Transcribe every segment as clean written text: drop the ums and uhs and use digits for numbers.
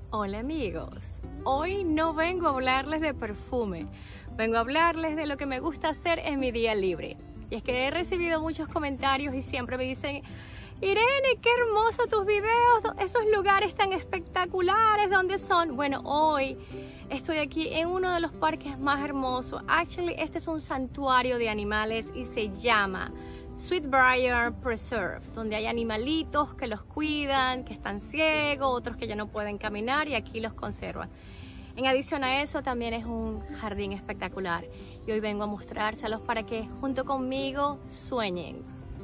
Hola amigos, hoy no vengo a hablarles de perfume, vengo a hablarles de lo que me gusta hacer en mi día libre. Y es que he recibido muchos comentarios y siempre me dicen: Irene, qué hermoso tus videos, esos lugares tan espectaculares, ¿dónde son? Bueno, hoy estoy aquí en uno de los parques más hermosos. Actually, este es un santuario de animales y se llama Sweetbriar Preserve, donde hay animalitos que los cuidan, que están ciegos, otros que ya no pueden caminar y aquí los conservan. En adición a eso, también es un jardín espectacular y hoy vengo a mostrárselos para que junto conmigo sueñen.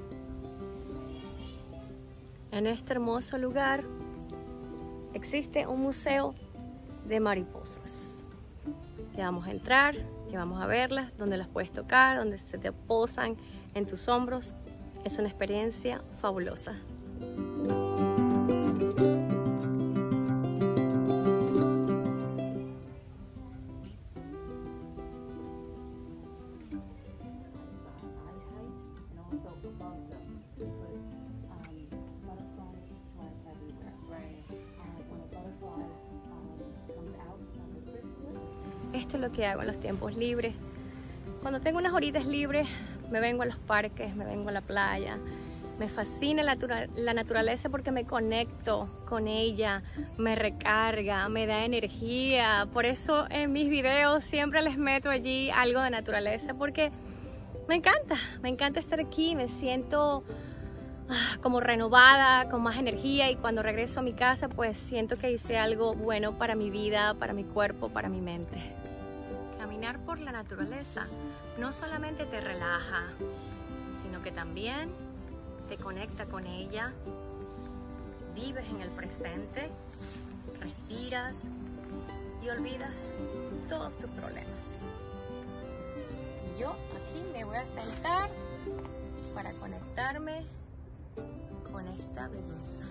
En este hermoso lugar existe un museo de mariposas. Ya vamos a entrar, ya vamos a verlas, donde las puedes tocar, donde se te posan en tus hombros. Es una experiencia fabulosa. Esto es lo que hago en los tiempos libres. Cuando tengo unas horitas libres, me vengo a los parques, me vengo a la playa. Me fascina la naturaleza porque me conecto con ella, me recarga, me da energía. Por eso en mis videos siempre les meto allí algo de naturaleza porque me encanta estar aquí. Me siento como renovada, con más energía, y cuando regreso a mi casa pues siento que hice algo bueno para mi vida, para mi cuerpo, para mi mente. Caminar por la naturaleza no solamente te relaja, sino que también te conecta con ella, vives en el presente, respiras y olvidas todos tus problemas. Y yo aquí me voy a sentar para conectarme con esta belleza.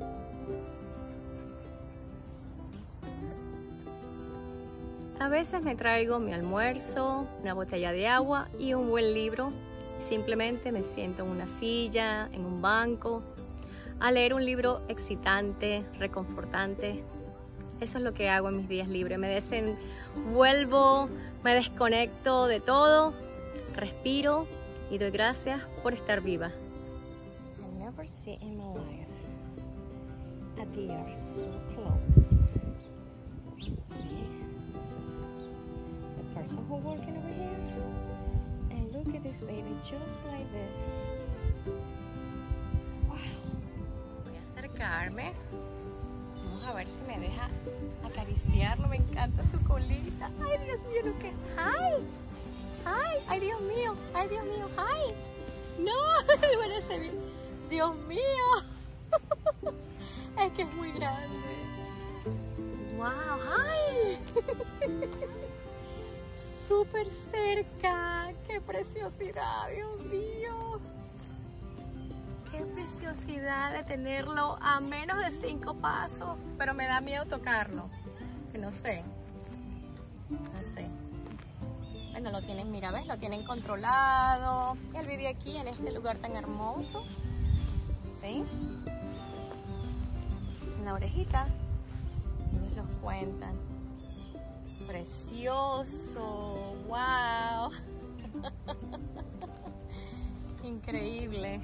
A veces me traigo mi almuerzo, una botella de agua y un buen libro. Simplemente me siento en una silla, en un banco, a leer un libro excitante, reconfortante. Eso es lo que hago en mis días libres. Me desenvuelvo, me desconecto de todo, respiro y doy gracias por estar viva. I never see in my life a deer so close. The person who working over here. And look at this baby, just like this. Wow. Voy a acercarme. Vamos a ver si me deja acariciarlo. Me encanta su colita. Ay, Dios mío, lo que es. ¡Ay! ¡Ay! ¡Ay, Dios mío! ¡Ay, Dios mío! ¡Ay! ¡No! Bueno, ese bien. ¡Dios mío! Es que es muy grande. ¡Wow! ¡Ay! Súper cerca. ¡Qué preciosidad! ¡Dios mío! ¡Qué preciosidad de tenerlo a menos de 5 pasos! Pero me da miedo tocarlo. Que no sé. No sé. Bueno, lo tienen, mira, ¿ves? Lo tienen controlado. Él vive aquí en este lugar tan hermoso. ¿Sí? En la orejita. Ellos los cuentan. Precioso, wow. Increíble.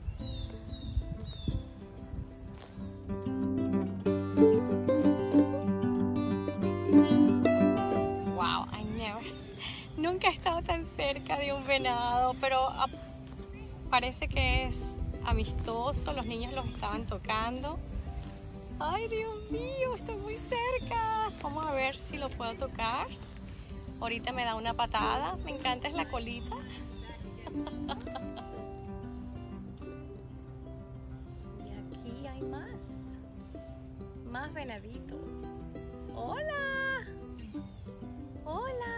Wow, nunca he estado tan cerca de un venado, pero parece que es amistoso. Los niños los estaban tocando. Ay, Dios mío, estoy muy cerca. Vamos a ver si lo puedo tocar. Ahorita me da una patada. Me encanta es la colita. Y aquí hay más venaditos. Hola. Hola.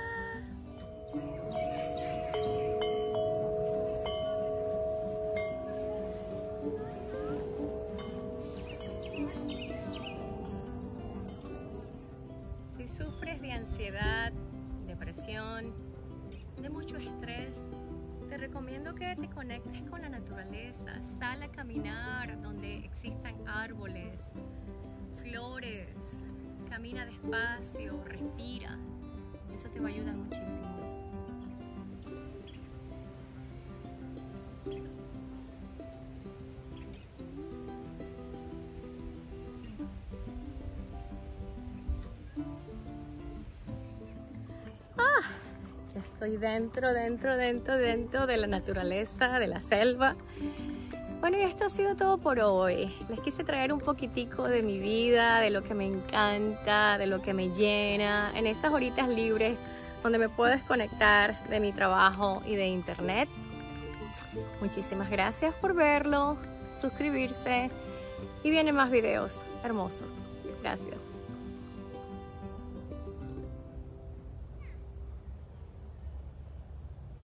Si sufres de ansiedad, depresión, de mucho estrés, te recomiendo que te conectes con la naturaleza. Sal a caminar donde existan árboles, flores, camina despacio, respira. Eso te va a ayudar muchísimo. Ya estoy dentro de la naturaleza, de la selva. Bueno, y esto ha sido todo por hoy. Les quise traer un poquitico de mi vida, de lo que me encanta, de lo que me llena, en esas horitas libres donde me puedo desconectar de mi trabajo y de internet. Muchísimas gracias por verlo, suscribirse y vienen más videos hermosos. Gracias.